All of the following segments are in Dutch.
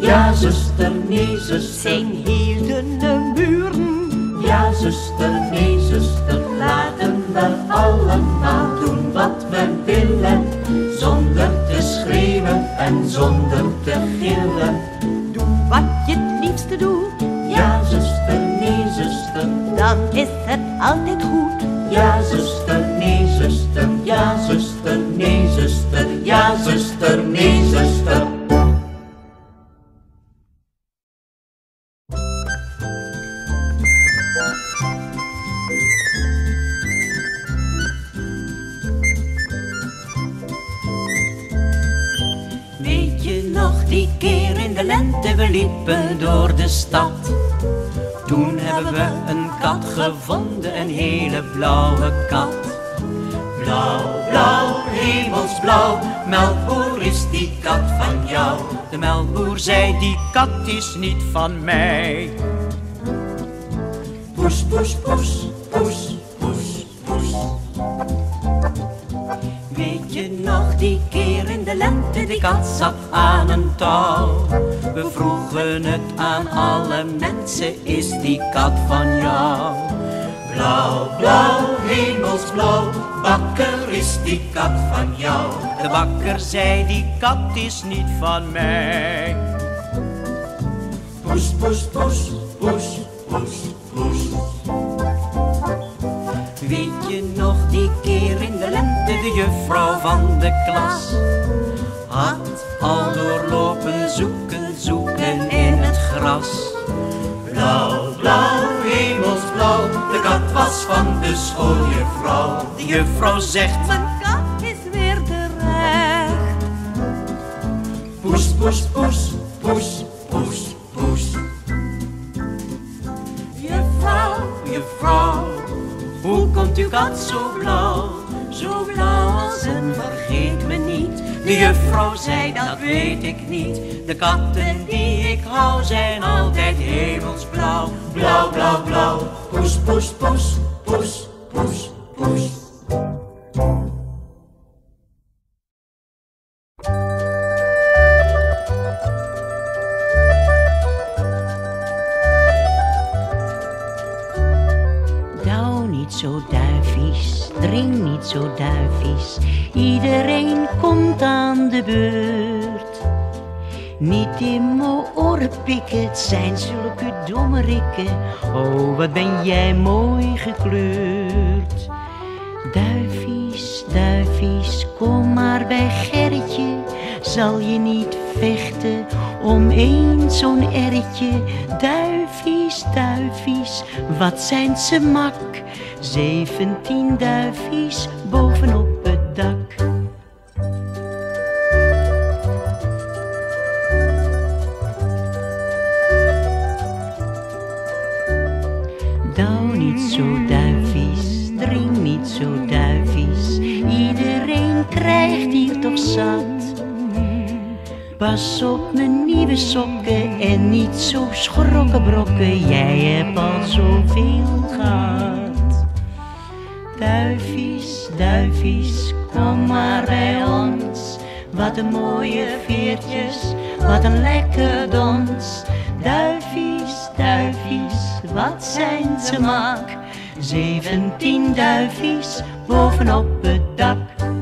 Ja, zuster, nee, zuster. Zijn hielden muren. Ja, zuster, nee, zuster. Laten we allemaal doen wat we willen, zonder te schreeuwen en zonder te gillen. Doe wat je het liefste doet. Ja, zuster, nee, zuster. Dan is het altijd goed. Ja, zuster, nee, zuster. Ja, zuster, nee, zuster. Ja, zuster, nee, zuster. Weet je nog die keer in de lente, we liepen door de stad. Toen hebben we een kat gevonden, een hele blauwe kat. Blauw, blauw, hemelsblauw, melkboer, is die kat van jou? De melkboer zei, die kat is niet van mij. Poes, poes, poes, poes, poes, poes. Weet je nog die keer in de lente, die kat zat aan een touw. We vroegen het aan alle mensen, is die kat van jou? Blauw, blauw, hemelsblauw, bakker, is die kat van jou? De bakker zei, die kat is niet van mij. Poes, poes, poes, poes, poes, poes. Weet je nog die keer in de lente, de juffrouw van de klas had al doorlopen zoeken in het gras. Blauw, blauw, hemelsblauw, de kat was van de schooljuffrouw. De juffrouw zegt, mijn kat is weer terecht. Poes, poes, poes, poes, poes, poes. Juffrouw, juffrouw, hoe komt uw kat zo blauw? Zo blauw als een vergeet me niet. De juffrouw zei, dat weet ik niet. De katten die ik hou zijn altijd hemelsblauw. Blauw, blauw, blauw, poes, poes, poes, poes, poes, poes. Douw niet zo duifies, drink niet zo duifies. Iedereen komt aan de beurt. Niet in mijn oren pikken, het zijn zulke domme rikken. Oh, wat ben jij mooi gekleurd. Duifies, duifies, kom maar bij Gerritje. Zal je niet vechten om eens zo'n erretje? Duifies, duifies, wat zijn ze mak. 17 duifies bovenop het dak. Douw niet zo duifies, drink niet zo duifies. Iedereen krijgt hier toch zat. Pas op mijn nieuwe sokken en niet zo schrokken brokken. Jij hebt al zoveel gehad. Duifies, duifies, kom maar bij ons. Wat een mooie veertjes, wat een lekker dons. Duifies, duifies, wat zijn ze mak. 17 duifies bovenop het dak.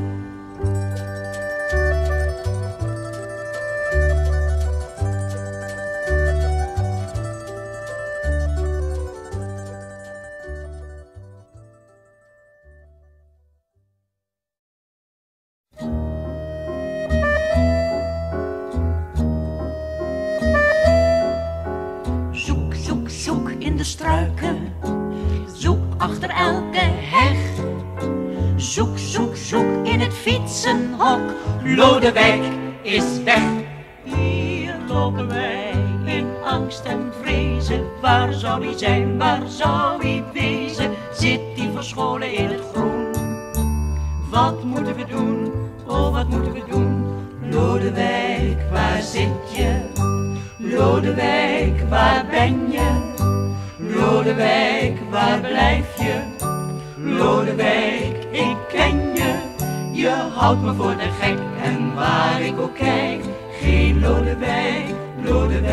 Zoek, zoek, zoek in de struiken. Zoek achter elke heg. Zoek, zoek, zoek in het fietsenhok. Lodewijk is weg. Hier lopen wij in angst en vrezen. Waar zou hij zijn, waar zou hij wezen? Zit hij verscholen in het groen? Wat moeten we doen, oh wat moeten we doen? Lodewijk, waar zit je? Lodewijk, waar ben je? Lodewijk, waar blijf je? Lodewijk, ik ken je. Je houdt me voor de gek en waar ik ook kijk. Geen Lodewijk, Lodewijk.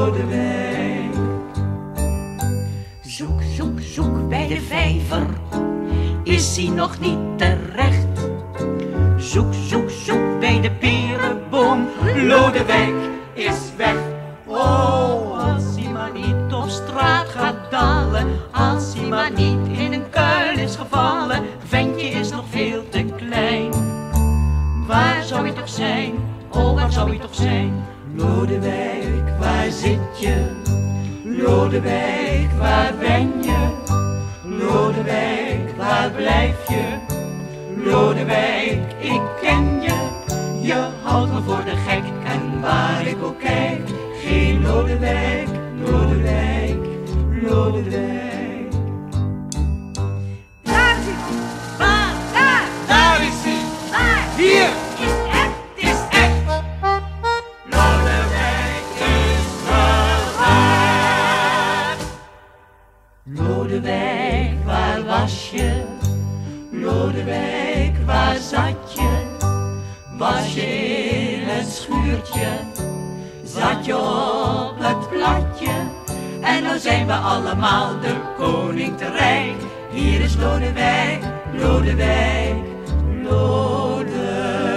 Lodewijk. Zoek, zoek, zoek bij de vijver, is hij nog niet terecht. Zoek, zoek, zoek bij de perenboom, Lodewijk is weg. Oh, als hij maar niet op straat gaat dalen, als hij maar niet in een kuil is gevallen. Ventje is nog veel te klein. Waar zou hij toch zijn? Oh, waar zou hij toch zijn? Lodewijk, waar zit je? Lodewijk, waar ben je? Lodewijk, waar blijf je? Lodewijk, ik ken je. Je houdt me voor de gek en waar ik ook kijk. Geen Lodewijk, Lodewijk, Lodewijk. Daar zit hij. Waar? Daar. Daar is hij. Waar? Hier. Is echt. Is echt. Lodewijk is gered. Lodewijk, waar was je? Lodewijk, waar zat je? Was je in het schuurtje? Zat je op het platje? En nou zijn we allemaal de koning te rijk. Hier is Lodewijk, Lodewijk, Lodewijk.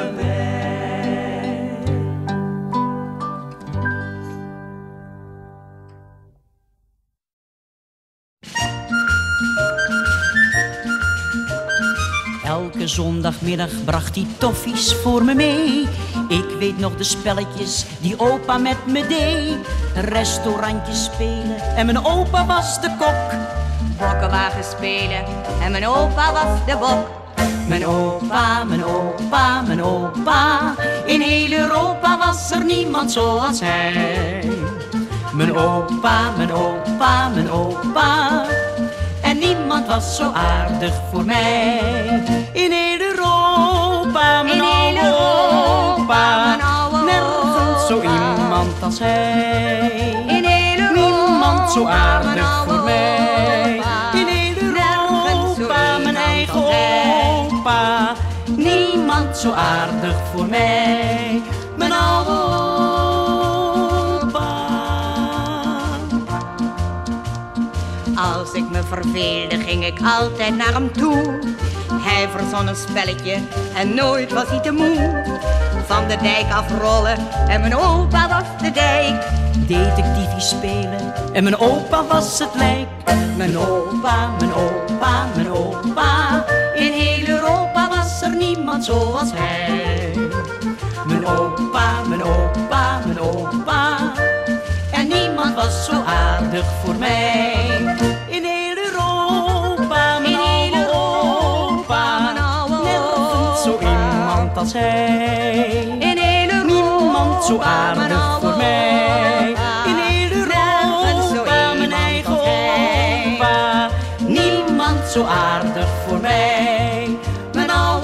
Elke zondagmiddag bracht hij toffies voor me mee. Ik weet nog de spelletjes die opa met me deed. Restaurantjes spelen en mijn opa was de kok. Bokkenwagen spelen en mijn opa was de bok. Mijn opa, mijn opa, mijn opa. In heel Europa was er niemand zoals hij. Mijn opa, mijn opa, mijn opa. En niemand was zo aardig voor mij. In heel Europa, mijn oude opa. Nergens zo iemand als hij. In heel Europa, niemand zo aardig mijn oude voor mij. opa. In heel Nergens zo Europa, mijn iemand eigen als hij. opa. Niemand zo aardig voor mij. Mijn oude opa. Als ik me verveelde ging ik altijd naar hem toe. Hij verzon een spelletje en nooit was hij te moe. Van de dijk afrollen en mijn opa was de dijk. Detectiefie spelen en mijn opa was het lijk. Mijn opa, mijn opa, mijn opa. In heel Europa was er niemand zoals hij. Mijn opa, mijn opa, mijn opa. En niemand was zo aardig voor mij. In heel Europa, mijn oude opa. Nergens zo iemand als hij. In heel Europa, Niemand zo aardig voor mij. In heel Europa, mijn eigen opa. Niemand zo aardig voor mij. Mijn oude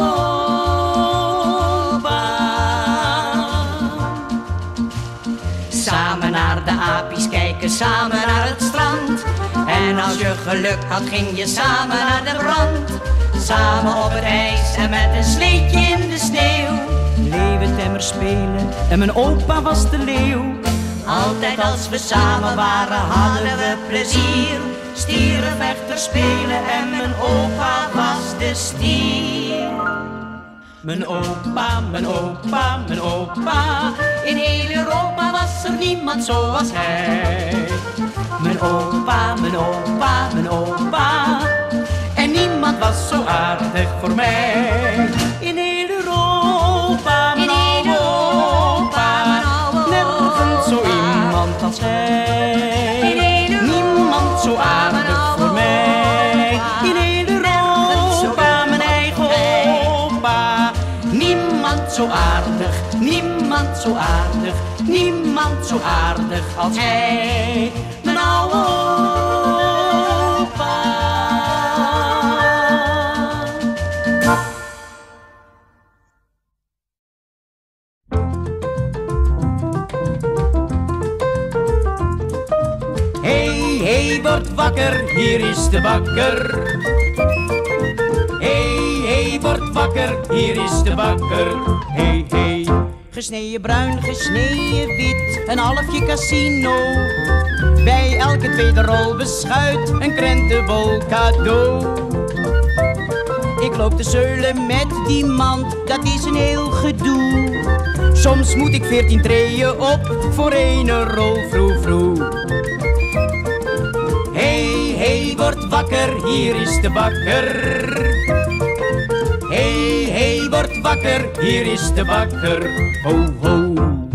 opa. Samen naar de apies kijken, samen naar het strand. En als je geluk had, ging je samen naar de brand. Samen op het ijs en met een sleetje in de sneeuw. Leeuwentemmer spelen en mijn opa was de leeuw. Altijd als we samen waren hadden we plezier. Stierenvechter spelen en mijn opa was de stier. Mijn opa, mijn opa, mijn opa. In heel Europa was er niemand zoals hij. Mijn opa, mijn opa, mijn opa. En niemand was zo aardig voor mij. In heel Europa, mijn oude opa. Nergens zo iemand als hij. Niemand zo aardig voor mij. In heel Europa, mijn eigen opa. Niemand zo aardig, niemand zo aardig. Niemand zo aardig als hij. Mijn oude opa. Hey, hey, word wakker, hier is de bakker. Hey, hey, word wakker, hier is de bakker. Hey, hey, Gesneden bruin, gesneden wit, een halfje casino. Bij elke tweede rol beschuit, een krentenbol cadeau. Ik loop te zeulen met die mand, dat is een heel gedoe. Soms moet ik 14 treden op voor ene rol vroeg vroeg. Hey, hey, word wakker, hier is de bakker. Hey, hey, word wakker, hier is de bakker. Ho, ho.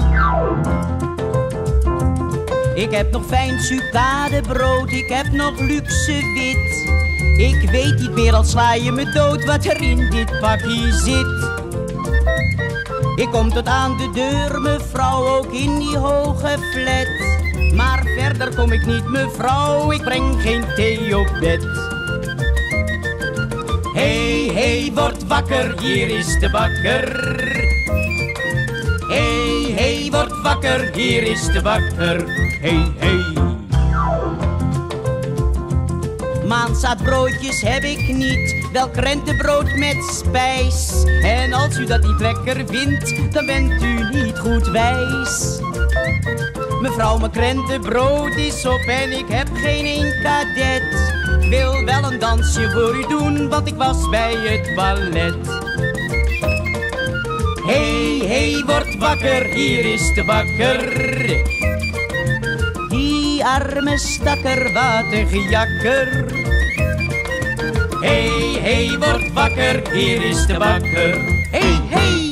Ik heb nog fijn sucadebrood, ik heb nog luxe wit. Ik weet niet meer, al sla je me dood, wat er in dit pakje zit. Ik kom tot aan de deur, mevrouw, ook in die hoge flat. Maar verder kom ik niet, mevrouw, ik breng geen thee op bed. Hey, hey, word wakker, hier is de bakker. Hey, hey, word wakker, hier is de bakker. Hey, hey. Maanzaadbroodjes heb ik niet, wel krentenbrood met spijs. En als u dat niet lekker vindt, dan bent u niet goed wijs. Mevrouw, mijn krentenbrood is op en ik heb geen één kadet. Ik wil wel een dansje voor u doen, want ik was bij het ballet. Hey, hey, word wakker, hier is de bakker. Die arme stakker, wat een gejakker. Hey, hey, word wakker, hier is de bakker. Hey, hey!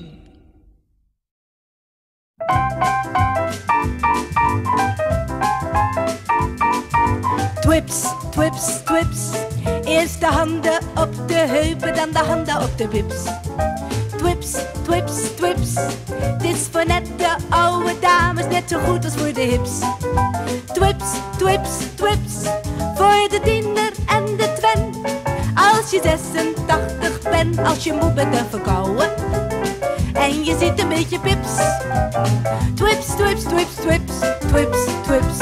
Twips, twips, twips. Eerst de handen op de heupen, dan de handen op de bips. Twips, twips, twips. Dit is voor net de oude dames, net zo goed als voor de hips. Twips, twips, twips. Voor de tiener en de twen. Als je 86 bent, als je moe bent en verkouden. En je ziet een beetje pips. Twips, twips, twips, twips, twips, twips.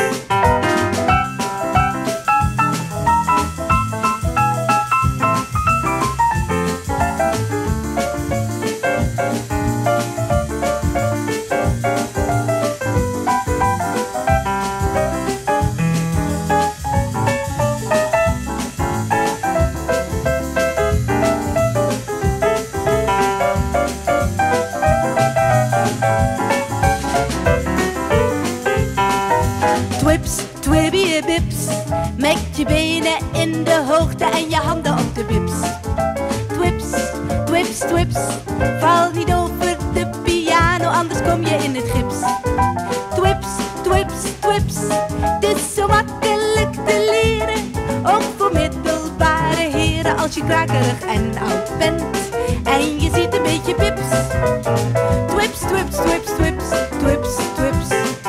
Twips, twibby bips. Met je benen in de hoogte en je handen op de bips. Twips, twips, twips. Val niet over de piano, anders kom je in het gips. Twips, twips, twips. Het is zo makkelijk te leren. Ook voor middelbare heren als je krakerig en oud bent. En je ziet een beetje pips. Twips, twips, twips, twips, twips, twips.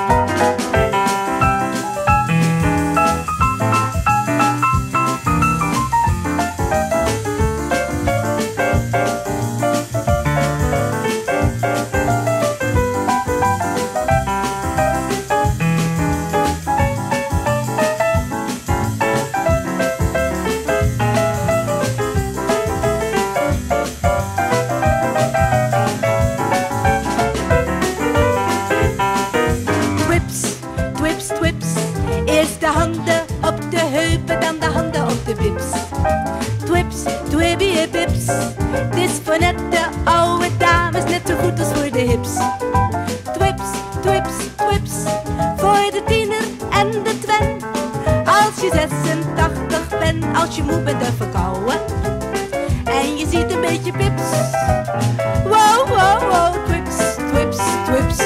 Twips, twips. Eerst de handen op de heupen, dan de handen op de bips. Twips, twibby bips. Dit is voor net de oude dames, net zo goed als voor de hips. Twips, twips, twips. Voor de tiener en de twen. Als je 86 bent, als je moe bent en verkouden. En je ziet een beetje pips. Wow, wow, wow. Twips, twips, twips.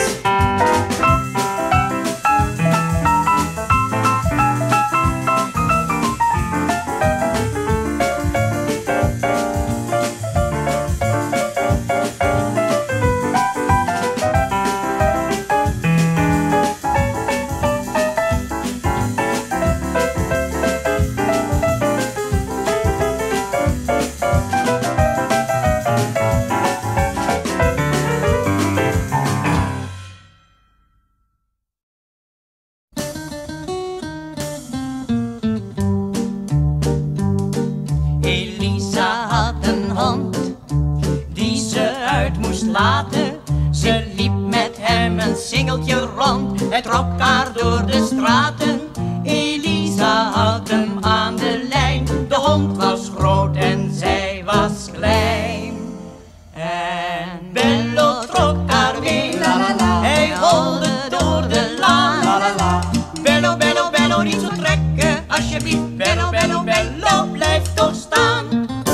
een singeltje rond. Hij trok haar door de straten. Elisa had hem aan de lijn. De hond was groot en zij was klein. En Bello trok haar mee. Hij rolde door de laan. Bello, Bello, Bello, niet zo trekken, alsjeblieft. Bello, Bello, Bello, blijf toch staan.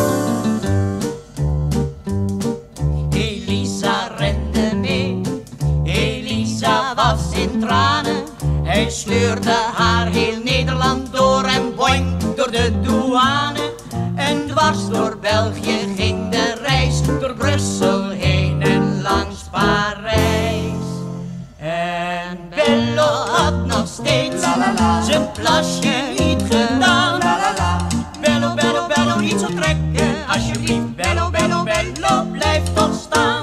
Elisa rende mee. Elisa was in tranen. Hij sleurde haar heel Nederland door en boing door de douane. En dwars door België ging de reis, door Brussel heen en langs Parijs. En Bello had nog steeds zijn plasje niet gedaan. Bello, Bello, Bello, niet zo trekken, alsjeblieft. Bello, Bello, Bello, blijf toch staan.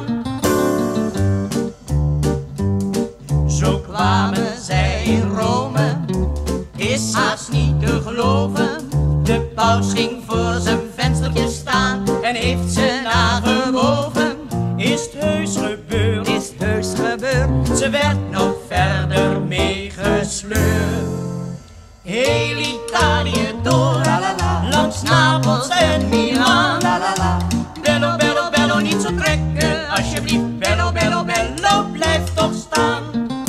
Zo kwamen zij in Rome, is haast niet te geloven. De paus ging voor zijn venstertje staan en heeft ze nageboven. Is het heus gebeurd, is het heus gebeurd. Ze werd nog verder meegesleurd. Heel Italië door, langs Napels en Milaan. Bello, Bello, Bello, niet zo trekken, alsjeblieft. Bello, Bello, Bello, blijf toch staan.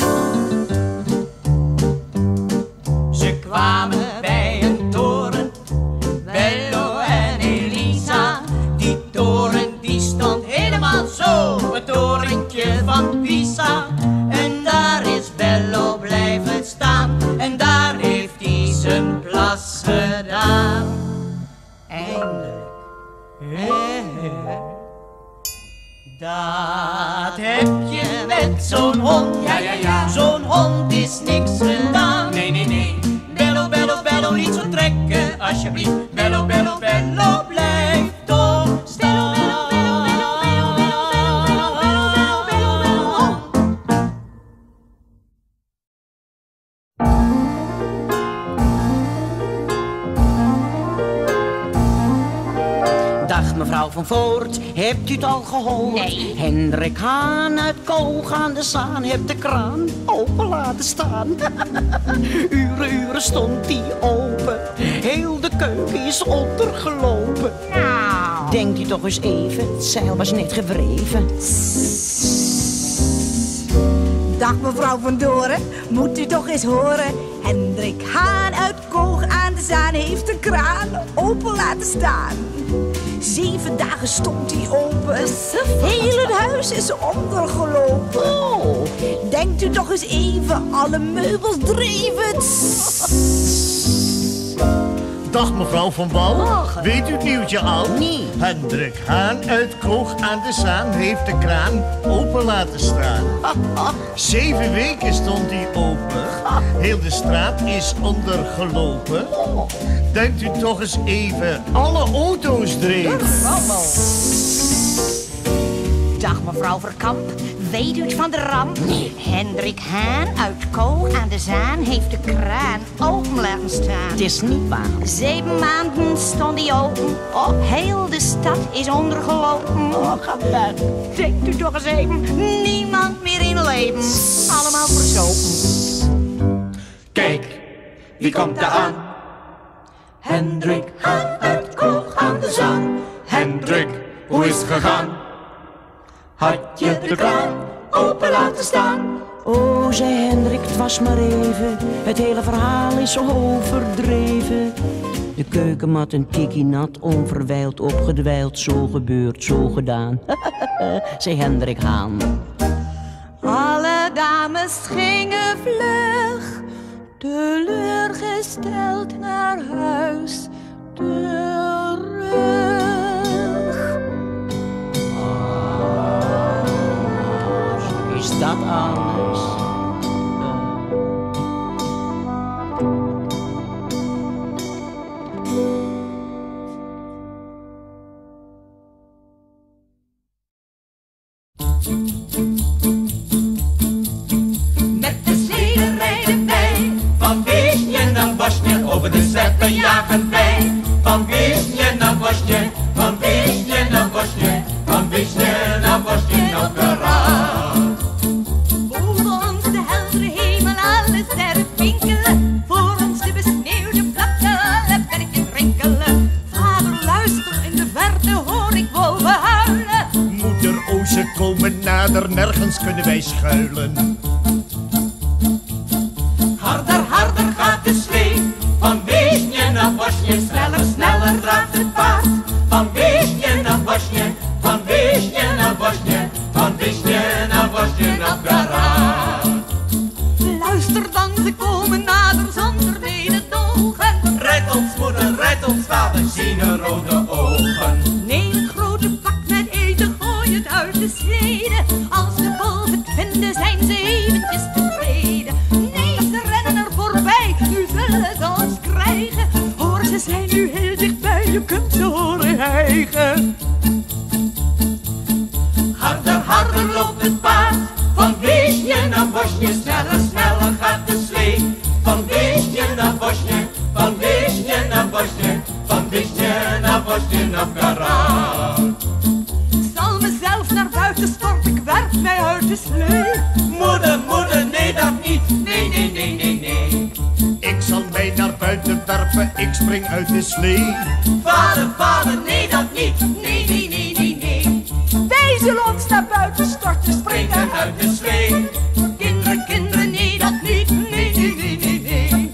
Ze kwamen bij een toren, Bello en Elisa. Die toren die stond helemaal zo, het torentje van Pisa. En daar is Bello blijven staan, en daar heeft hij zijn plas gedaan. Eindelijk. Dat heb je met zo'n hond. Zo'n hond is niks gedaan. Nee. Bello, Bello, Bello, niet zo trekken, alsjeblieft. Bello, Bello, Bello, blijf toch staan. Bello, Bello, Bello, Bello, Bello, Bello, Bello, Bello, Bello, Dag mevrouw van Voort, hebt u het al gehoord? Nee. Hendrik Haan uit Koog aan de Zaan heeft de kraan open laten staan. Uren stond die open, heel de keuken is ondergelopen. Nou, Denkt u toch eens even, het zeil was net gewreven. Dag mevrouw van Doren, moet u toch eens horen. Hendrik Haan uit Koog aan de Zaan heeft de kraan open laten staan. 7 dagen stond hij open, heel het huis is ondergelopen. Oh, Denkt u toch eens even, alle meubels dreven. Dag mevrouw van Wal, weet u het nieuwtje al? Nee. Hendrik Haan uit Koog aan de Zaan heeft de kraan open laten staan. 7 weken stond hij open, heel de straat is ondergelopen. Denkt u toch eens even, alle auto's dreven. dag mevrouw Verkamp, weet u het van de ramp? Nee. Hendrik Haan uit Koog aan de Zaan heeft de kraan open laten staan. Het is niet waar. 7 maanden stond hij open, heel de stad is ondergelopen. Gaat weg. Denkt u toch eens even, niemand meer in leven, allemaal verzopen. Kijk, wie komt daar aan? Hendrik Haan uit Koog aan de Zaan. Hendrik, hoe is het gegaan? Had je de kraan open laten staan? Oh, zei Hendrik, het was maar even. Het hele verhaal is zo overdreven. De keukenmat een tikkie nat, onverwijld opgedwijld. Zo gebeurd, zo gedaan, zei Hendrik Haan. Alle dames gingen vlug, teleurgesteld naar huis terug. Is dat alles? Met de sleden rijden wij, van Wiesje naar Bosje, over de steppen jagen wij. Van Wiesje naar Bosje, van Wiesje naar Bosje, van Wiesje naar Bosje op de raad. vader, nergens kunnen wij schuilen. Harder, harder gaat de slee, van Wiesje naar Bosje, sneller, sneller draaft het paard. Van Wiesje naar Bosje, van Wiesje naar Bosje, van Wiesje naar Bosje, Novgorod. Luister dan, ze komen nader zonder mededogen. Rijd ons moeder, rijd ons vader, zien er rode ogen. Neem een grote pak met eten, gooi het uit de slede. Als de wolven het vinden, zijn ze eventjes tevreden. Nee, ze rennen er voorbij, nu zullen ze ons krijgen. Hoor, ze zijn nu heel dichtbij, je kunt ze horen hijgen. Harder, harder loopt het paard, van Wiesje naar Bosje, sneller, sneller gaat de slee. Van Wiesje naar Bosje, van Wiesje naar Bosje, van Wiesje naar Bosje, Novgorod. Ik zal mezelf naar buiten storten, ik werp mij uit de slee. Moeder, moeder, nee dat niet, nee, nee, nee, nee, nee. Ik zal mij naar buiten werpen, ik spring uit de slee. Vader, vader, nee dat niet, nee, nee, nee, nee, nee. Wij zullen ons naar buiten storten, Springen uit de slee. Kinderen, kinderen, nee dat niet, nee, nee, nee, nee, nee.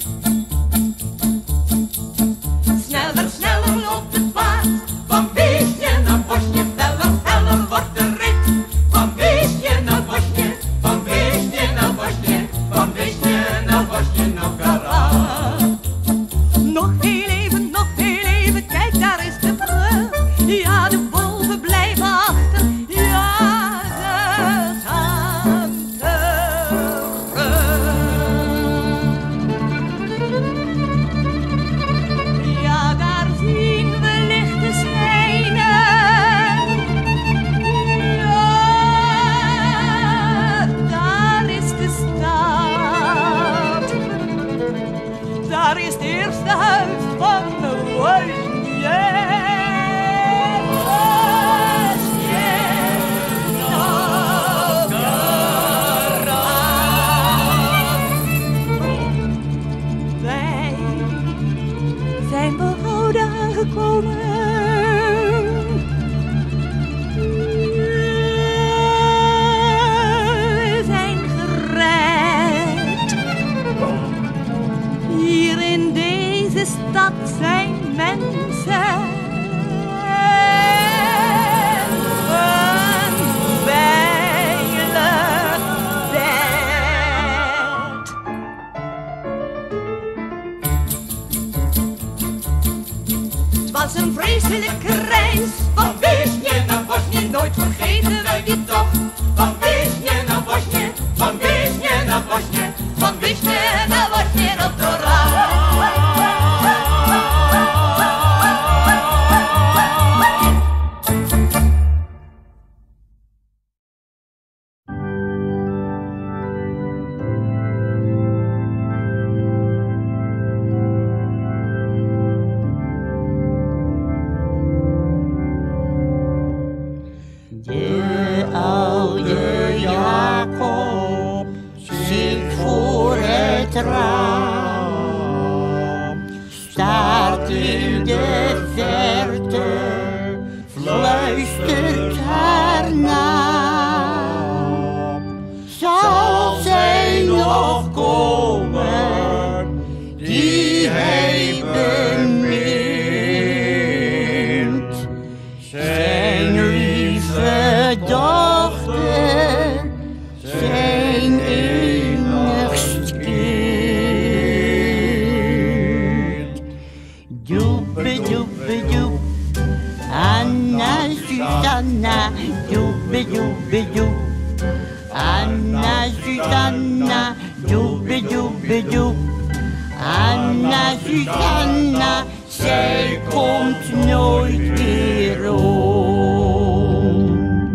Sneller, sneller loopt het paard, van Wiesje naar Bosje, feller, feller wordt de rit. Van Wiesje naar Bosje, van Wiesje naar Bosje, van Wiesje naar Bosje, Novgorod. Nog heel even, kijk daar is de brug. Ja, de wolven blijven achter, ja, ze gaan terug. Ja, daar zien we lichten schijnen. Ja, daar is de stad. Daar is het eerste huis van de Bosje. Wij zijn behouden aangekomen. We zijn gered. Hier in deze stad zijn mensen een veilig bed. Het was een vreselijke reis, Van Wiesje naar Bosje, nooit vergeten wij die toch. Van Wiesje naar Bosje, van Wiesje naar Bosje, van Wiesje naar Bosje, Novgorod. De oude Jacob zit voor het raam, staart in de verte, fluistert haar naam. Zal zij nog komen, die hij bemint? Zijn lieve dochter, zijn enigst kind. Doebe doebe doep, Anna Susanna, doebe doebe doep. Anna Susanna, doebe doebe doep. Anna Susanna, zij komt nooit weer om.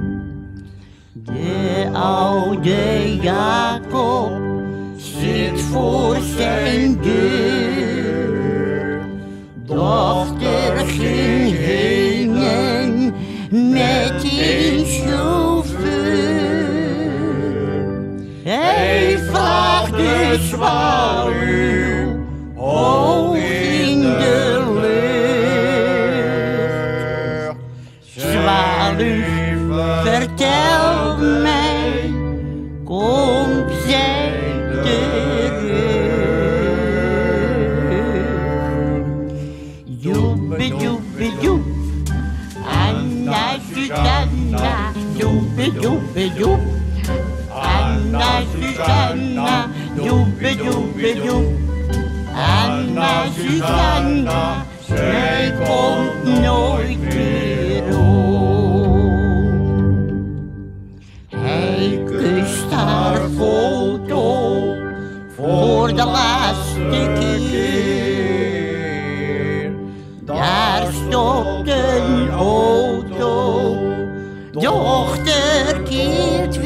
De oude Jacob zit voor zijn deur. Dochter ging heen met een chauffeur. Hij vraagt de zwaluw hoog in de lucht. Zwaluw, vertel mij. joebedoebedoe. Anna Susanna, zij komt nooit meer om. Hij kust haar foto voor de laatste keer. Daar stopt een auto, dochter keert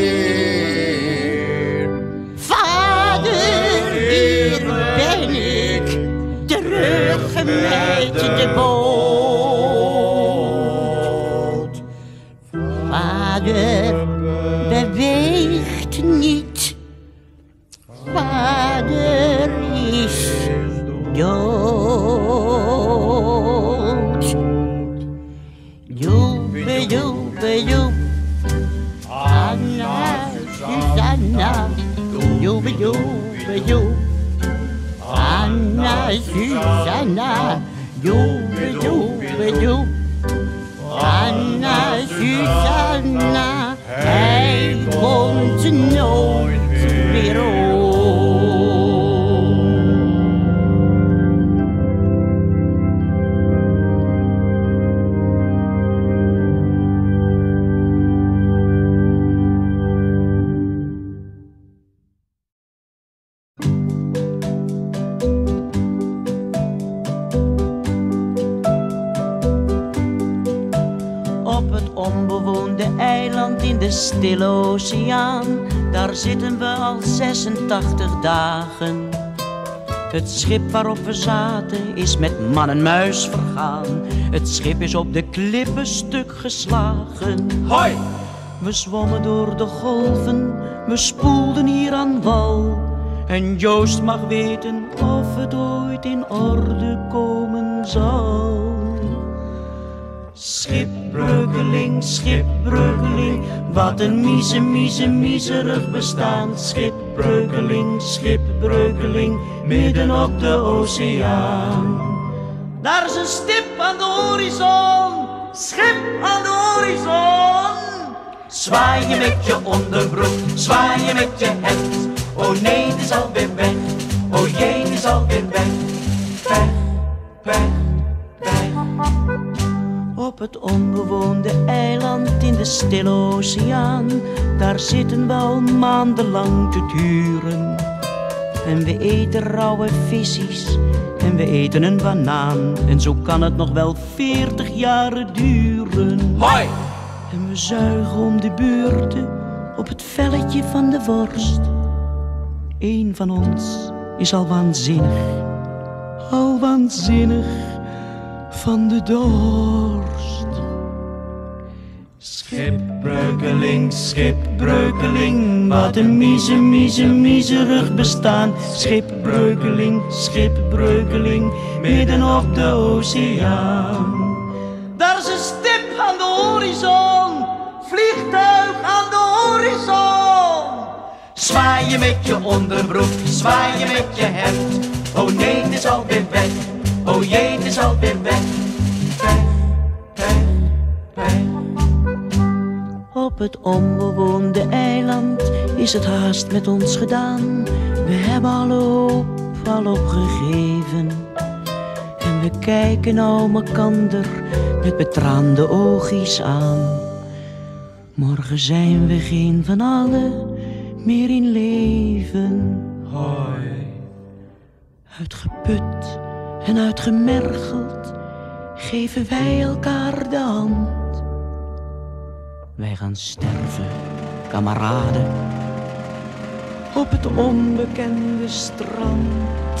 weer. Vader, hier ben ik, terug met de boot. Vader beweegt niet, vader is dood. Joebedoebedoe, Anna Susanna, joebedoebedoe. Anna Susanna, joebedoebedoe. Anna Susanna, hij komt nooit meer om. Op het onbewoonde eiland in de stille oceaan, daar zitten we al 86 dagen. Het schip waarop we zaten is met man en muis vergaan. Het schip is op de klippen stuk geslagen. Hoi! We zwommen door de golven, we spoelden hier aan wal. En Joost mag weten of het ooit in orde komen zal. Schipbreukeling, schipbreukeling, wat een miserig bestaan. Schipbreukeling, schipbreukeling, midden op de oceaan. Daar is een stip aan de horizon, schip aan de horizon. Zwaai je met je onderbroek, zwaai je met je hemd. Oh nee, het is alweer weg, oh jee, het is alweer weg. Weg, weg, weg. Op het onbewoonde eiland in de stille oceaan, daar zitten we al maandenlang te turen. En we eten rauwe visjes en we eten een banaan. En zo kan het nog wel 40 jaren duren. Hoi! En we zuigen om de beurten op het velletje van de worst. Eén van ons is al waanzinnig van de dorst. Schipbreukeling, schipbreukeling, wat een miserig bestaan. Schipbreukeling, schipbreukeling, midden op de oceaan. Daar is een stip aan de horizon, vliegtuig aan de horizon. Zwaai je met je onderbroek, zwaai je met je hemd. Oh nee, het is alweer weg, oh jee, het is alweer weg. Weg, weg, weg. Op het onbewoonde eiland is het haast met ons gedaan. We hebben alle hoop al opgegeven. En we kijken nou mekander met betraande oogjes aan. Morgen zijn we geen van allen meer in leven. Hoi. Uitgeput en uitgemergeld geven wij elkaar de hand. Wij gaan sterven, kameraden, op het onbekende strand.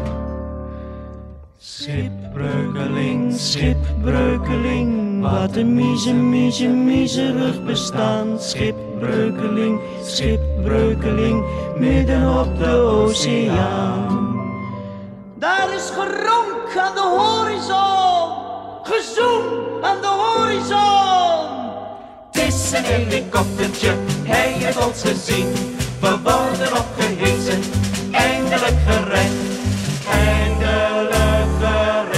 Schipbreukeling, schipbreukeling, wat een miserig bestaan. Schipbreukeling, schipbreukeling, midden op de oceaan. Daar is geronk aan de horizon, gezoem aan de horizon. Het is een helikoptertje, hij heeft ons gezien. We worden opgehitst, eindelijk gered, eindelijk gered.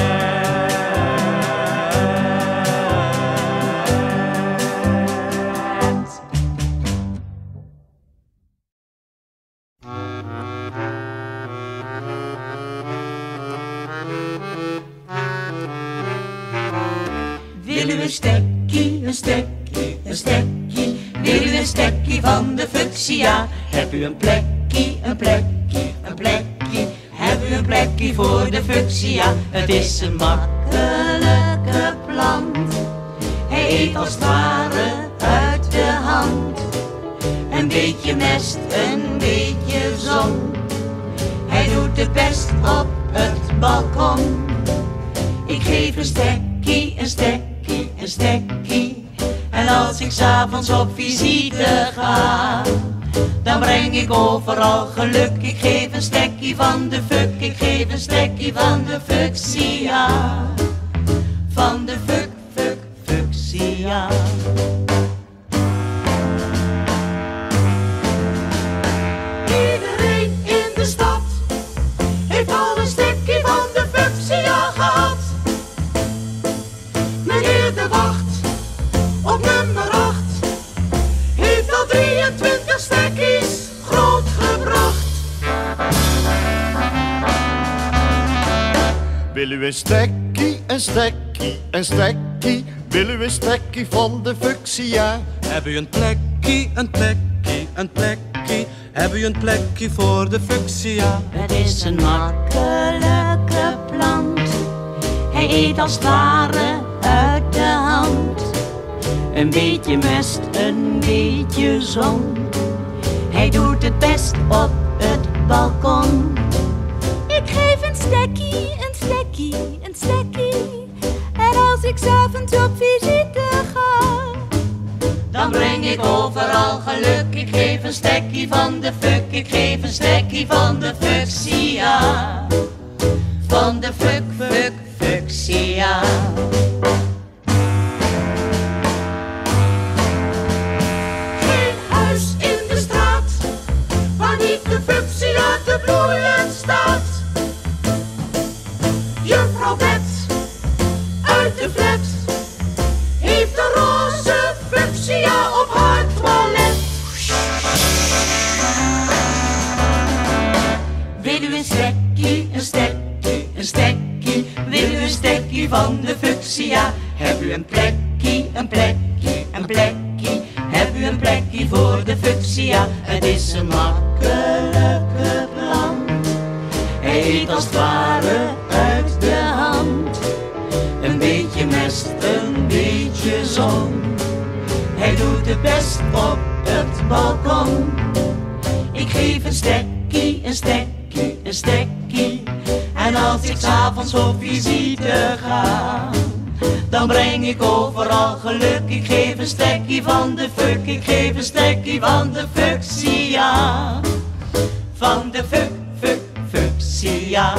Wil u een stekkie, een stekkie, een stekkie? Wil u een stekkie van de fuchsia? Heb u een plekkie, een plekkie, een plekkie? Heb u een plekkie voor de fuchsia? Het is een makkelijke plant. Hij eet als het ware uit de hand. Een beetje mest, een beetje zon. Hij doet het best op het balkon. Ik geef een stekkie, een stekkie, een stekkie. En als ik 's avonds op visite ga, dan breng ik overal geluk. Ik geef een stekkie van de fuck, ik geef een stekkie van de fuchsia. Van de fuchsia. Iedereen in de stad heeft al een stekkie van de fuchsia gehad. Meneer de wacht op nummer 8 heeft al 23 stekkies grootgebracht. Wil u een stekkie, een stekkie, een stekkie? Wil u een stekkie van de fuchsia? Heb u een plekkie, een plekkie, een plekkie? Heb u een plekkie voor de fuchsia? Het is een makkelijke plant. Hij eet als het ware uit de hand. Een beetje mest, een beetje zon. Hij doet het best op het balkon. Ik geef een stekkie, een stekkie, een stekkie. En als ik 's avonds op visite ga, Dan breng ik overal geluk. Ik geef een stekkie van de fuck. Ik geef een stekkie van de fuchsia. Van de fuchsia. Geen huis in de straat waar niet de fuchsia te bloeien staat. Juffrouw Bet uit de flat heeft een roze fuchsia op haar toilet. Wil u een stekkie, een stekkie, een stekkie? Wil u een stekkie van de fuchsia? Heb u een plekkie, een plekkie, een plekkie? Heb u een plekkie voor de fuchsia? Het is een makkelijke plant. Hij eet als het ware uit de hand. Een beetje mest, een beetje zon. Hij doet het best op het balkon. Ik geef een stekkie, een stekkie, een stekkie. En als ik 's avonds op visite ga, dan breng ik overal geluk. Ik geef een stekkie van de fuck. Ik geef een stekkie van de fuchsia. Van de fuchsia.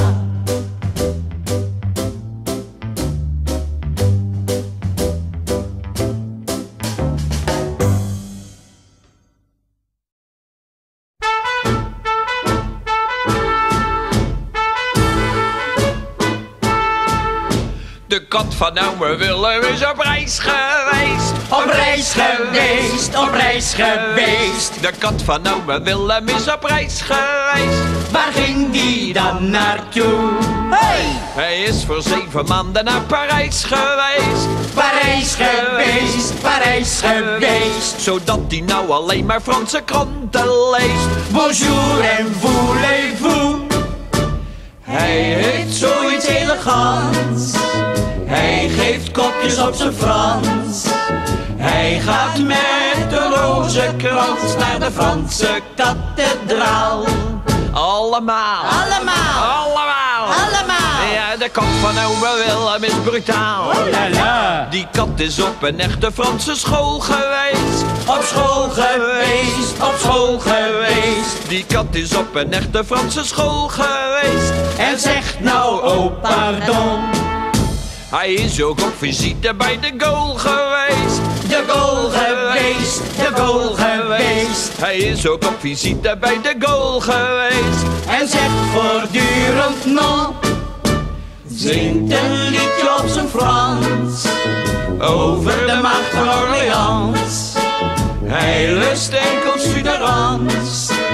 De kat van ome Willem is op reis geweest. Op reis geweest, op reis geweest. De kat van ome Willem is op reis geweest. Waar ging die dan naartoe? Hey! Hij is voor 7 maanden naar Parijs geweest. Parijs geweest, Parijs geweest. Zodat hij nou alleen maar Franse kranten leest. Bonjour en voulez-vous. Hij heeft zoiets elegants. Hij geeft kopjes op zijn Frans. Hij gaat met de rozenkrans naar de Franse kathedraal. Allemaal. Allemaal. Allemaal. Allemaal. Ja, de kat van ome Willem is brutaal. Oh la la. Die kat is op een echte Franse school geweest. Op school geweest, op school geweest. Die kat is op een echte Franse school geweest. En zegt nou oh pardon. Hij is ook op visite bij de goal geweest. De goal geweest, de goal geweest. Hij is ook op visite bij de goal geweest. En zegt voortdurend non. Zingt een liedje op zijn Frans. Over de maagd van Orleans. Hij lust enkel suderans.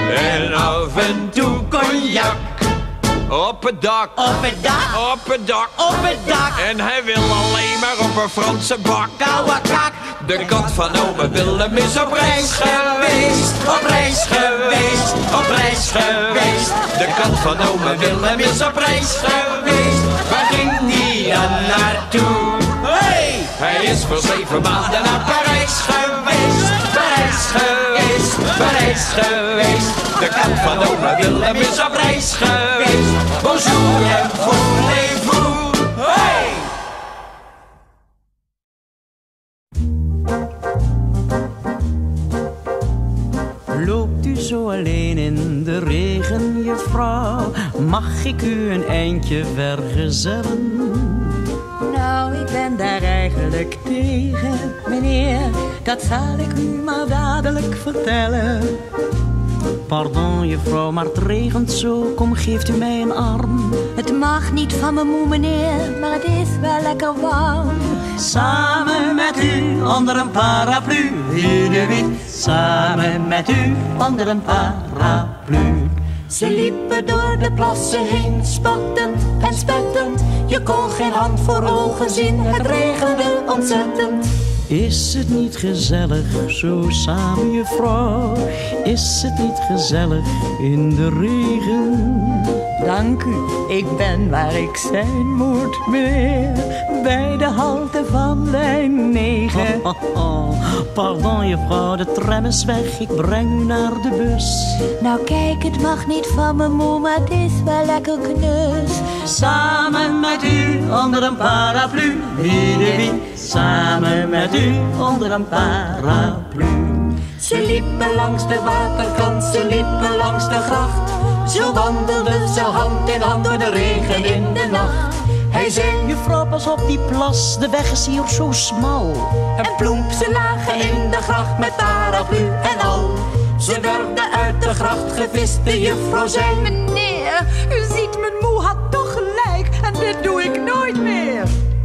En af en toe cognac. Op het dak, Op het dak, op het dak, op het dak. en hij wil alleen maar op een Franse bak. Kauwakak. De kat van ome Willem is op reis geweest, op reis geweest, op reis geweest. De kat van ome Willem is op reis geweest. Waar ging die dan naartoe? Hey! Hij is voor 7 maanden naar Parijs geweest, Parijs geweest, Parijs geweest. De kat van ome Willem is op reis geweest. Bonjour en voulez-vous. Hey! Loopt u zo alleen in de regen, juffrouw? Mag ik u een eindje vergezellen? Nou, ik ben daar eigenlijk tegen, meneer. Dat zal ik u maar dadelijk vertellen. Pardon, juffrouw, maar het regent zo. Kom, geeft u mij een arm. Het mag niet van me moe, meneer, maar het is wel lekker warm. Samen met u onder een paraplu in de wind. Samen met u onder een paraplu. Ze liepen door de plassen heen, spattend en spettend. Je kon geen hand voor ogen zien, het regende ontzettend. Is het niet gezellig zo samen, juffrouw? Is het niet gezellig in de regen? Dank u, ik ben waar ik zijn moet, meneer. Bij de halte van lijn 9. Pardon, juffrouw, de tram is weg. Ik breng u naar de bus. Nou kijk, het mag niet van me moe, maar het is wel lekker knus. Samen met u onder een paraplu in de wind. Samen met u onder een paraplu. Ze liepen langs de waterkant, ze liepen langs de gracht. Zo wandelden ze hand in hand door de regen in de nacht. Hij zei, juffrouw, pas op die plas, de weg is hier zo smal. en ploemp, ze lagen in de gracht met paraplu en al. Ze werden uit de gracht gevist, de juffrouw zei, meneer, u ziet mijn moe had toch gelijk en dit doe ik nooit meer.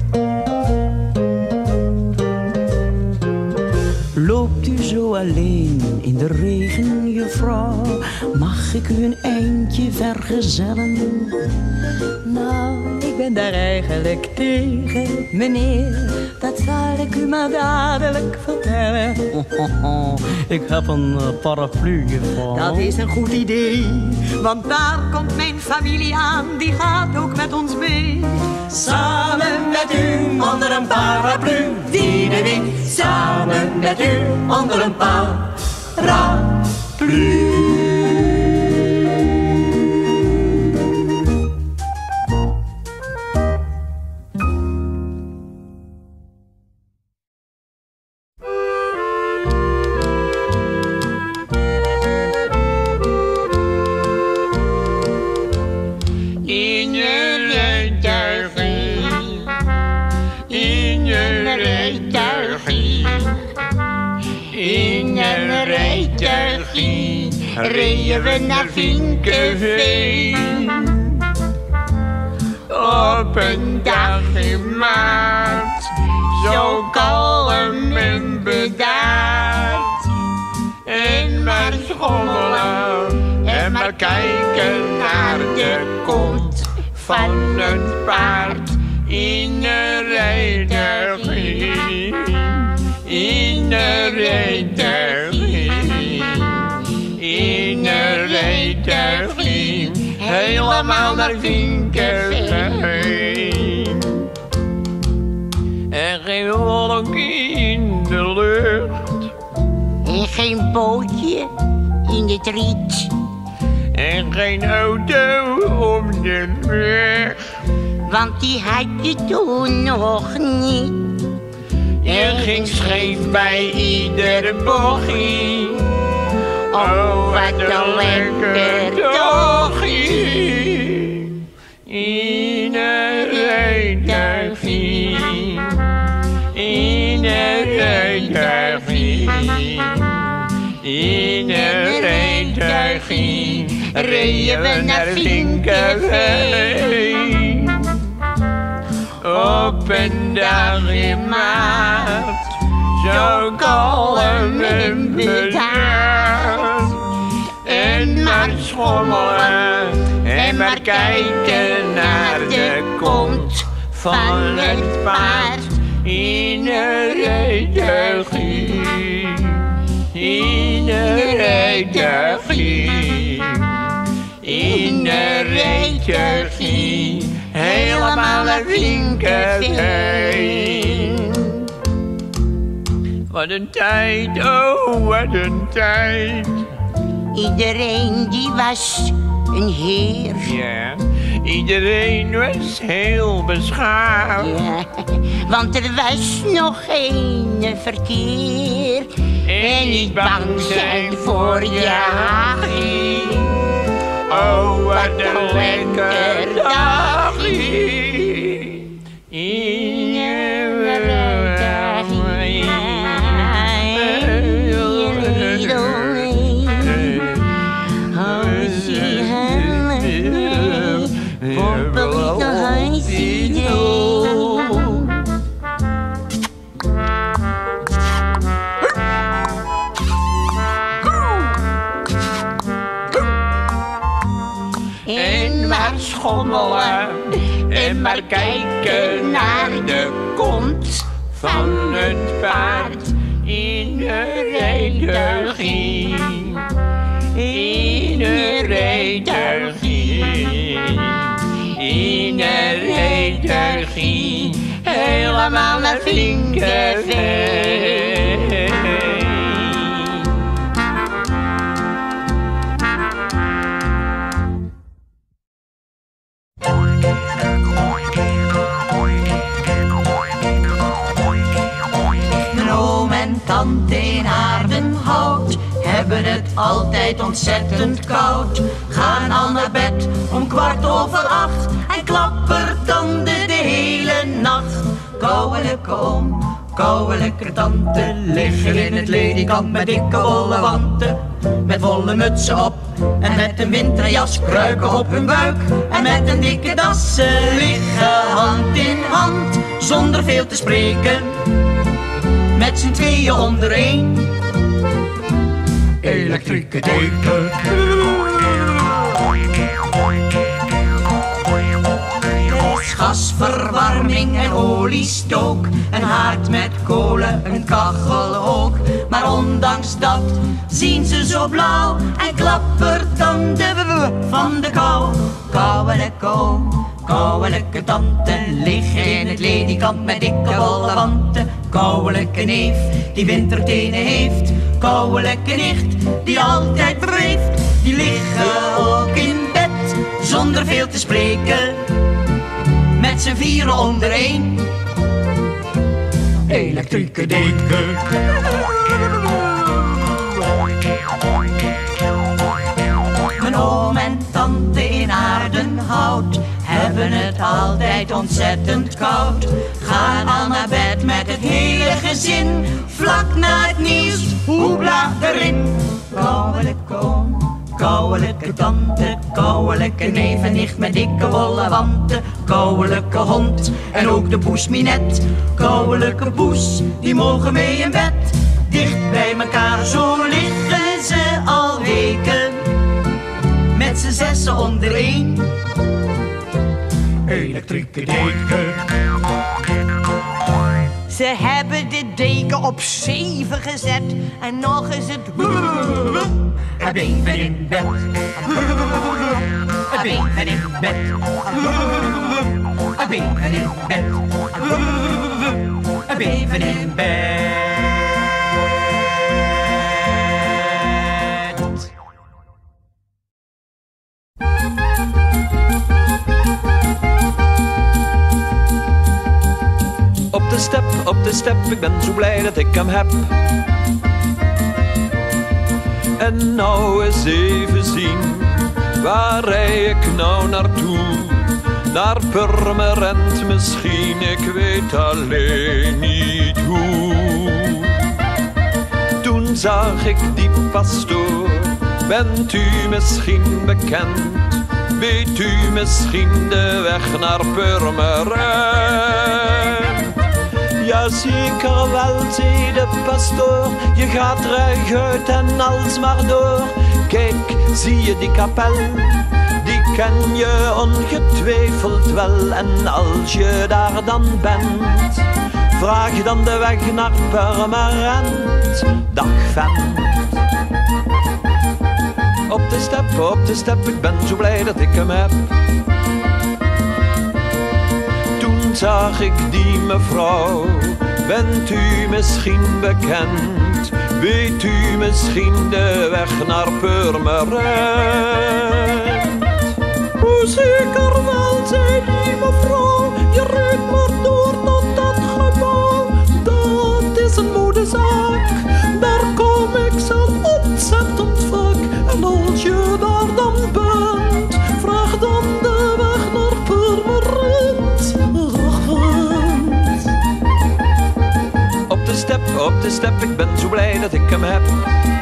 Loopt u zo alleen in de regen, juffrouw? Mag ik u een eindje vergezellen? Nou, ik ben daar eigenlijk tegen, meneer. Dat zal ik u maar dadelijk vertellen. Ik heb een paraplu, juffrouw. Dat is een goed idee, want daar komt mijn familie aan. Die gaat ook met ons mee. Samen met u onder een paraplu, die de wind. Samen met u onder een paraplu. Reden we naar Vinkeveen. Op een dag in maart, zo kalm en bedaard. En maar schommelen en maar kijken naar de kont van het paard. In een redegie, in een redegie. In een redegie, helemaal naar Vinkeveen. En geen wolk in de lucht. En geen bootje in het riet. En geen auto op de weg. Want die had je toen nog niet. Er ging scheef bij iedere bochtje. Oh, wat een lekker tochie. In een rijtuigje. In een rijtuigje. In een rijtuigje. Reden we naar Vinkeveen. Op een dag in maart. Zo kalm en bedaard. En maar schommelen en maar kijken naar de kont van het paard in de redegie. In de redegie. In de redegie. Helemaal naar Vinkenveen. Wat een tijd, oh wat een tijd. Iedereen die was een heer. Ja, iedereen was heel beschaafd. Ja, want er was nog geen verkeer. En niet bang zijn voor jagie. Oh, wat een lekker dagje. In en maar schommelen en maar kijken naar de kont van het paard in de redegie. In de redegie. In de redegie. Helemaal naar Vinkenveen. Mijn oom en tante in Aardenhout hebben het altijd ontzettend koud. Gaan al naar bed om 7:15 en klappertanden de hele nacht. Kouwelijke oom, kouwelijke tante liggen in het ledikant met dikke wollen wanten. Met wollen mutsen op en met een winterjas, kruiken op hun buik en met een dikke das. Ze liggen hand in hand zonder veel te spreken, met z'n tweeën onder één elektrieke deken. Er is gasverwarming en oliestook, een haard met kolen, een kachel ook. Maar ondanks dat zien ze zo blauw en klappertanden van de kou. Kouwelijke oom, kouwelijke tante liggen in het ledikant met dikke wollen wanten. Kouwelijke neef die wintertenen heeft, kouwelijke nicht die altijd wreeft. Die liggen ook in bed zonder veel te spreken, met z'n vieren onder één elektrieke deken. Mijn oom en tante in Aardenhout hebben het altijd ontzettend koud. Gaan al naar bed met het hele gezin, vlak na het nieuws, hoepla erin. Kouwelijke oom, kouwelijke tante, kouwelijke neef en nicht met dikke wollen wanten. Kouwelijke hond en ook de poes Minet. Kouwelijke poes, die mogen mee in bed. Dicht bij elkaar, zo liggen ze al weken, met z'n zessen onder één elektrieke deken. Ze hebben de deken op 7 gezet en nog is het Het beven in bed. Het beven in bed. Het beven in bed. Het beven in bed. Op de step, ik ben zo blij dat ik hem heb. En nou eens even zien, waar rij ik nou naartoe? Naar Purmerend misschien, ik weet alleen niet hoe. Toen zag ik die pastoor, bent u misschien bekend? Weet u misschien de weg naar Purmerend? Ja, zeker wel, zei de pastoor, je gaat ruig uit en als maar door. Kijk, zie je die kapel? Die ken je ongetwijfeld wel. En als je daar dan bent, vraag dan de weg naar Purmerend. Dag vent. Op de step, ik ben zo blij dat ik hem heb. Toen zag ik die mevrouw, bent u misschien bekend? Weet u misschien de weg naar Purmerend? Hoe zeker wel, zei die mevrouw, je rijdt maar door tot dat gebouw. Dat is een modezaak, daar kom ik zelf ontzettend vaak. En als je daar dan bent, vraag dan de weg naar Purmerend. Op de step, ik ben zo blij dat ik hem heb.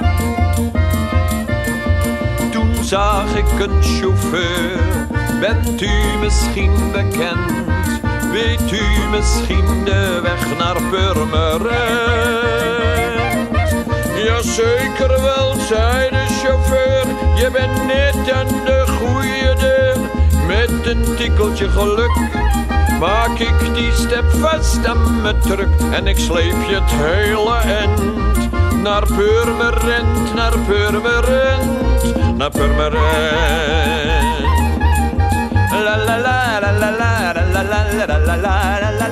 Toen zag ik een chauffeur, bent u misschien bekend? Weet u misschien de weg naar Purmerend? Jazeker wel, zei de chauffeur, je bent net aan de goede deur. Met een tikkeltje geluk maak ik die step vast aan mijn truck. En ik sleep je het hele eind naar Purmerend, naar Purmerend, naar Purmerend. La la la la la la la la la la la la la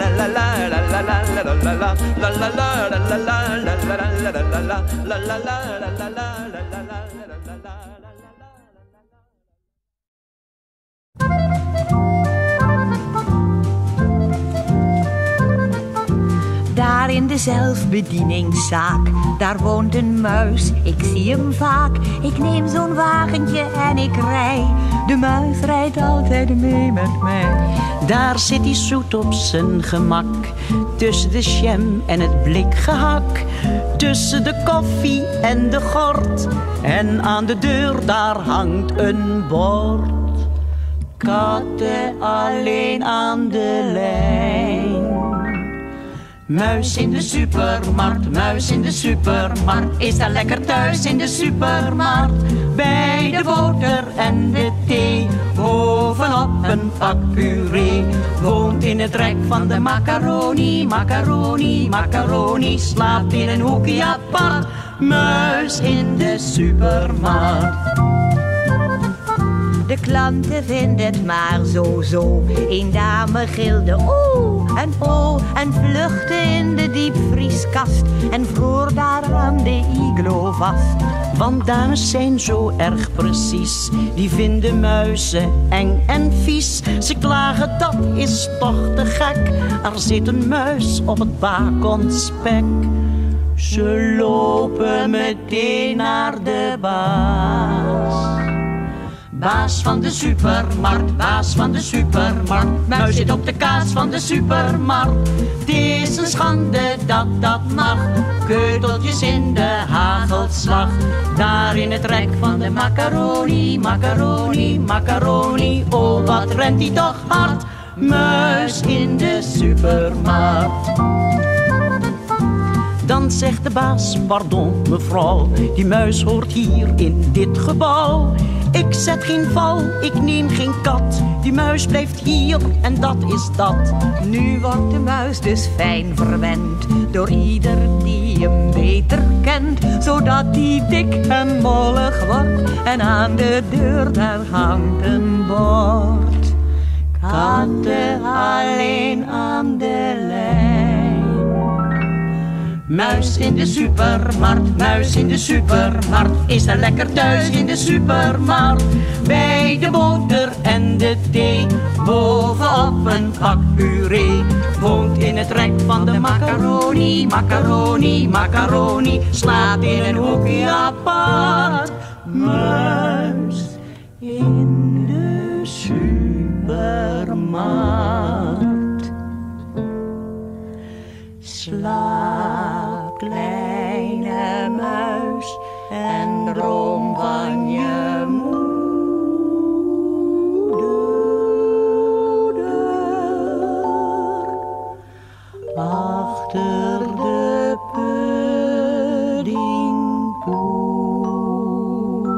Daar in de zelfbedieningszaak, daar woont een muis, ik zie hem vaak. Ik neem zo'n wagentje en ik rij, de muis rijdt altijd mee met mij. Daar zit hij zoet op zijn gemak, tussen de jam en het blikgehak, tussen de koffie en de gort. En aan de deur daar hangt een bord. Katten alleen aan de lijn. Muis in de supermarkt, muis in de supermarkt, is daar lekker thuis in de supermarkt. Bij de boter en de thee, bovenop een pak puree. Woont in het rek van de macaroni, macaroni, macaroni. Slaapt in een hoekje apart, muis in de supermarkt. De klanten vinden het maar zo. Een dame gilde oeh en oh en vluchtte in de diepvrieskast en vroor daar aan de iglo vast. Want dames zijn zo erg precies, die vinden muizen eng en vies. Ze klagen, dat is toch te gek, er zit een muis op het bakonspek. Ze lopen meteen naar de baas. Baas van de supermarkt, baas van de supermarkt, muis zit op de kaas van de supermarkt. Het is een schande dat dat mag, keuteltjes in de hagelslag. Daar in het rek van de macaroni, macaroni, macaroni. Oh, wat rent die toch hard, muis in de supermarkt. Dan zegt de baas, pardon mevrouw, die muis hoort hier in dit gebouw. Ik zet geen val, ik neem geen kat, die muis blijft hier en dat is dat. Nu wordt de muis dus fijn verwend, door ieder die hem beter kent. Zodat die dik en mollig wordt, en aan de deur daar hangt een bord. Katten alleen aan de lijn. Muis in de supermarkt, muis in de supermarkt, is daar lekker thuis in de supermarkt. Bij de boter en de thee, bovenop een pak puree. Woont in het rek van de macaroni, macaroni, macaroni. Slaapt in een hoekje apart, muis in de supermarkt. Slaap, kleine muis, en droom van je moeder. Achter de puddingpoeder.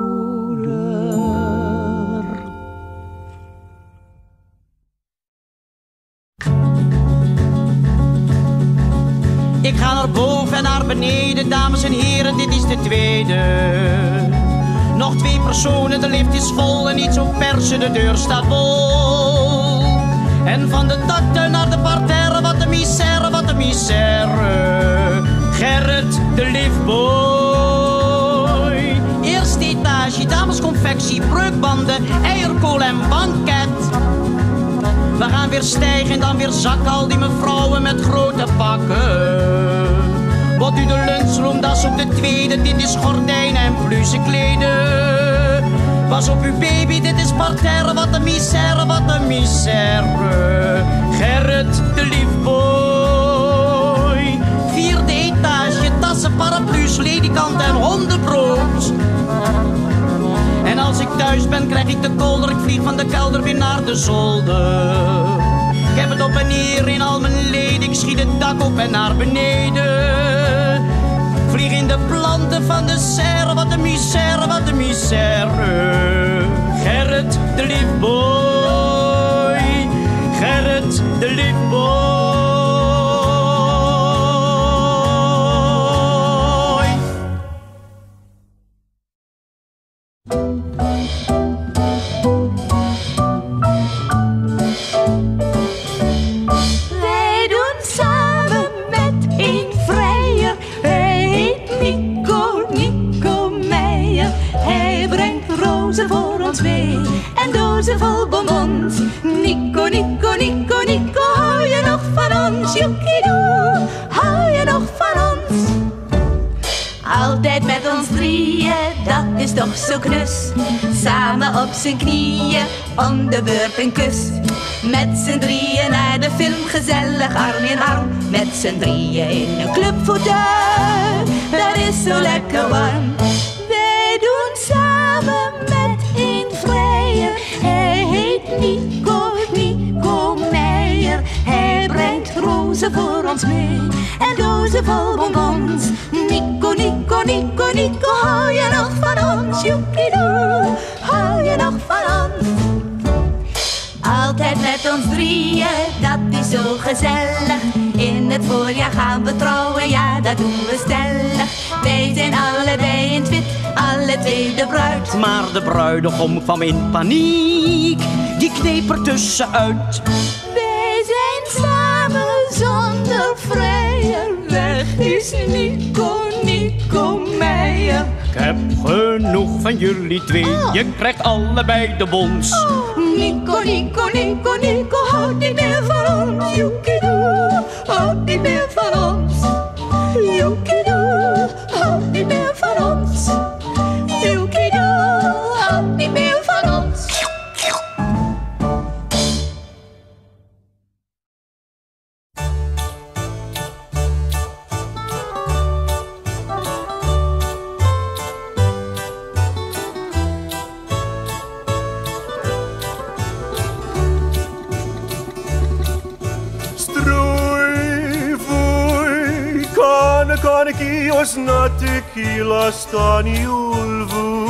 Ik ga naar boven en naar beneden, dames en heren, dit is de tweede. Nog 2 personen, de lift is vol en niet zo persen, de deur staat vol. En van de dakte naar de parterre, wat een misère, wat een misère. Gerrit, de liftboy. Eerste etage, damesconfectie, breukbanden, eierkool en banket. We gaan weer stijgen en dan weer zakken, al die mevrouwen met grote pakken. Wat u de lunchroom, dat is op de tweede, dit is gordijnen en pluche kleden. Pas op uw baby, dit is parterre, wat een misère, wat een misère. Gerrit, de liefboy. 4e etage, tassen, paraplu's, ledikant en hondenbrood. En als ik thuis ben, krijg ik de kolder, ik vlieg van de kelder weer naar de zolder. Ik heb het op en neer in al mijn leden, ik schiet het dak op en naar beneden. Vlieg in de planten van de serre, wat een misère, wat een misère. Gerrit, de liefboy. Gerrit, de liefboy. Wij doen samen met een vrijer. Hij heet Nico Meijer. Hij brengt rozen voor ons mee en dozen vol bonbons. Nico, hou je nog van ons? Joekidoe, hou je nog van ons? Altijd met ons drieën, dat is toch zo knus. Samen op zijn knieën, om de beurt een kus. Met z'n drieën naar de film, gezellig arm in arm. Met z'n drieën in een clubfauteuil, dat is zo lekker warm. Wij doen samen met een vrijer. Hij heet Nico Meijer. Hij brengt rozen voor ons mee en dozen vol bonbons. Nico, hou je nog van ons? Joekidoe, hou je nog van ons? Altijd met ons drieën, dat is zo gezellig. In het voorjaar gaan we trouwen, ja dat doen we stellig. Wij zijn allebei in het wit, alle twee de bruid. Maar de bruidegom kwam in paniek, die kneep er tussenuit. Wij zijn samen zonder vrijer. Weg is Nico Meijer. Ik heb genoeg van jullie twee, je krijgt allebei de bons. Nico, houd niet meer van ons. Joekidoe, houd niet meer van ons. Joekidoe, houd niet meer van ons. Joekidoe, houd niet meer van ons. Kannekios na tequila staniulvu.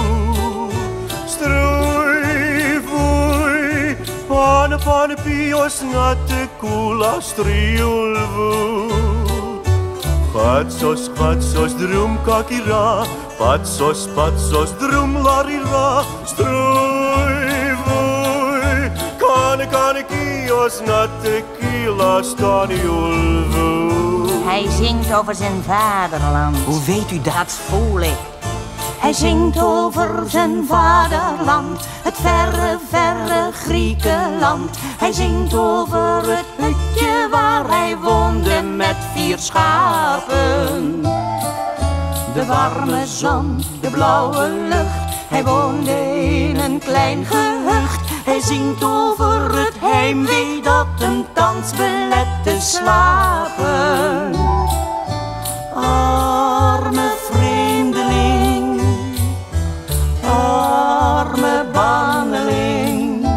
Strui vui, panepios na tequila striulvu. Gatsos, drum kakira, patsos, drum larira. Strui vui, kannekios na tequila staniulvu. Hij zingt over zijn vaderland. Hoe weet u dat? Dat voel ik. Hij zingt over zijn vaderland, het verre, verre Griekenland. Hij zingt over het hutje waar hij woonde met 4 schapen. De warme zon, de blauwe lucht, hij woonde in een klein gehucht. Hij zingt over het heimwee dat hem thans belet te slapen. Arme vreemdeling, arme banneling.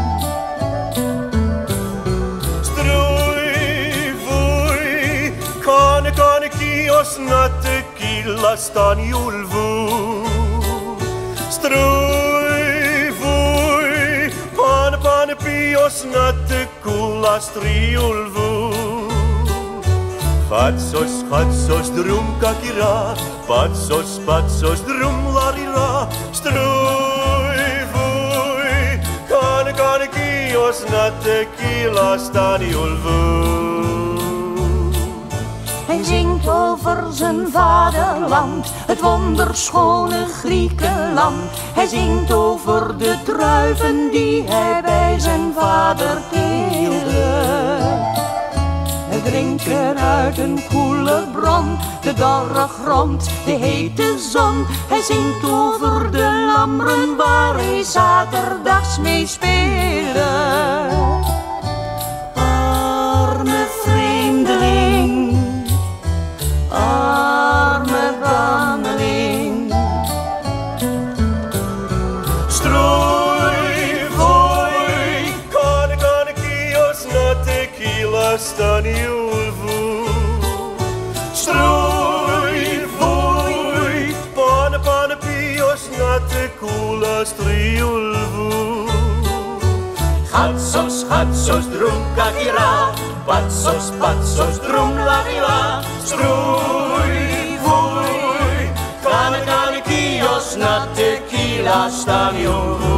Strui vui, kanekios na tequila staniulvu. Strui vui, panepios na tequila striulvu. Gatsos, gatsos, drum kakira, patsos, patsos, drum larira, stroei, voei, kan kios na tequila staniol voei. Hij zingt over zijn vaderland, het wonderschone Griekenland. Hij zingt over de druiven die hij bij zijn vader teelde. Hij drinken uit een koele bron, de dorre grond, de hete zon. Hij zingt over de lammeren waar hij zaterdags mee speelde. Arme vreemdeling, arme banneling. Stroei, voei, kan kios na tequila staniol voei. Stroei, voei, pane pios na tequila striol voei. Gatsos, gatsos, drum kakira, patsos, patsos, drum larila. Stroei, voei, kan kios na tequila staniol.